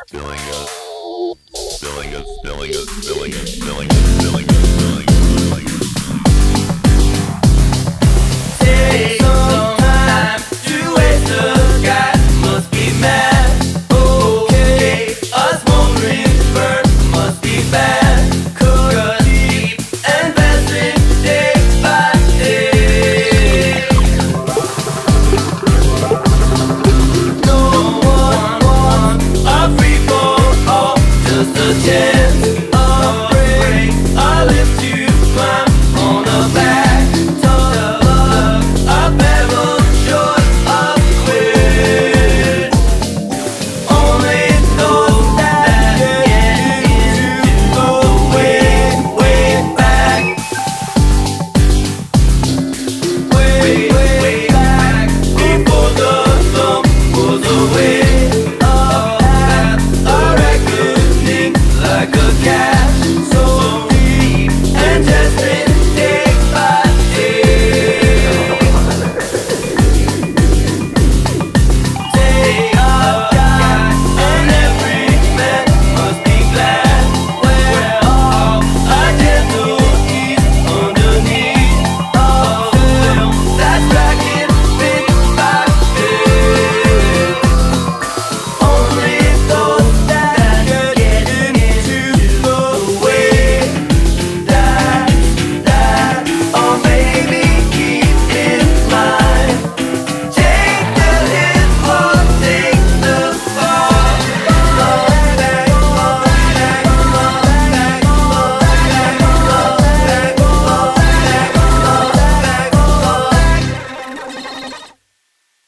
Filling us, filling us, filling us, filling us, filling us, filling us, filling us. Take some time to waste the sky. Must be mad. Okay, us wondering bird must be bad. Could keep investing day by day. No one wants a free for all, just a chance.